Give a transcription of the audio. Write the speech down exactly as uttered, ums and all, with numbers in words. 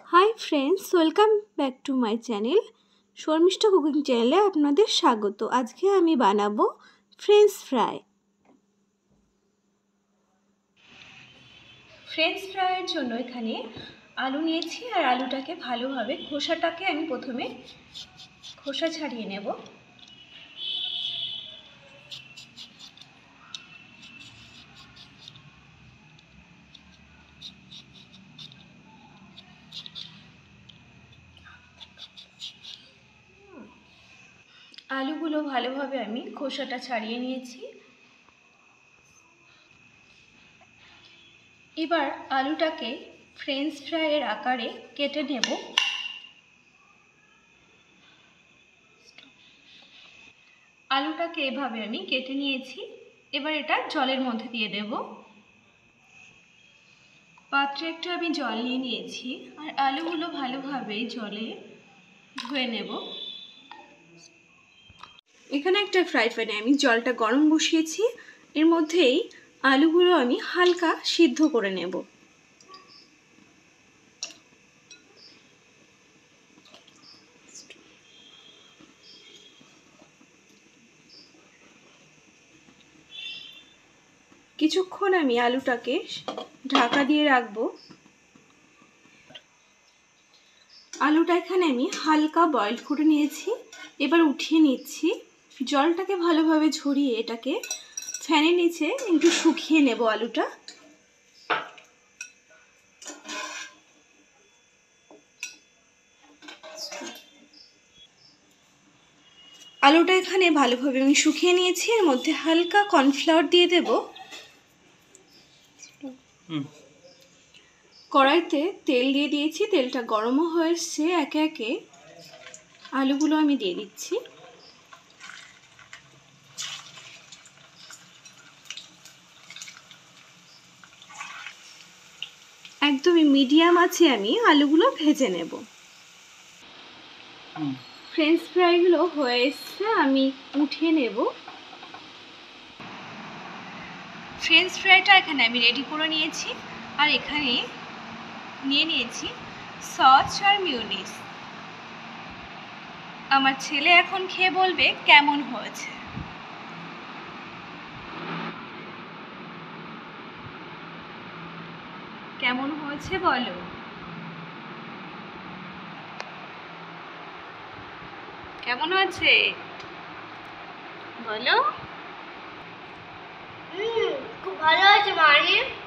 High friends, welcome back to my channel Sharmistha cooking চ্যানেলে আপনাদের স্বাগত। আজকে আমি বানাবো ফ্রেঞ্চ ফ্রাই। ফ্রেঞ্চ ফ্রাইয়ের জন্য এখানে আলু নিয়েছি, আর আলুটাকে ভালোভাবে খোসাটাকে আমি প্রথমে খোসা ছাড়িয়ে নেব। আলুগুলো ভালোভাবে আমি খোসাটা ছাড়িয়ে নিয়েছি। এবার আলুটাকে ফ্রেঞ্চ ফ্রাইয়ের আকারে কেটে নেব। আলুটাকে এভাবে আমি কেটে নিয়েছি। এবার এটা জলের মধ্যে দিয়ে দেব। পাত্রে একটু আমি জল নিয়ে নিয়েছি, আর আলুগুলো ভালোভাবে জলে ধুয়ে নেব। এখানে একটা ফ্রাই প্যানে আমি জলটা গরম বসিয়েছি, এর মধ্যেই আলুগুলো আমি হালকা সিদ্ধ করে নেব। কিছুক্ষণ আমি আলুটাকে ঢাকা দিয়ে রাখবো। আলুটা এখানে আমি হালকা বয়েল করে নিয়েছি। এবার উঠিয়ে নিচ্ছি। জলটাকে ভালোভাবে ঝরিয়ে এটাকে ফ্যানের নিচে একটু শুকিয়ে নেব আলুটা। আলুটা এখানে ভালোভাবে আমি শুকিয়ে নিয়েছি। এর মধ্যে হালকা কর্নফ্লাওয়ার দিয়ে দেব। কড়াইতে তেল দিয়ে দিয়েছি, তেলটা গরমও হয়ে এসছে। একে একে আলুগুলো আমি দিয়ে দিচ্ছি। একদমই মিডিয়াম আছে আমি আলুগুলো ভেজে নেব। ফ্রেঞ্চ ফ্রাইগুলো হয়ে এসছে, আমি উঠিয়ে নেব। ফ্রেঞ্চ ফ্রাইটা এখানে আমি রেডি করে নিয়েছি, আর এখানে নিয়ে নিয়েছি সস আর মিউনিস। আমার ছেলে এখন খেয়ে বলবে কেমন হয়েছে। কেমন হয়েছে বলো। কেমন হয়েছে বলো। হুম, খুব ভালো হয়েছে মারি।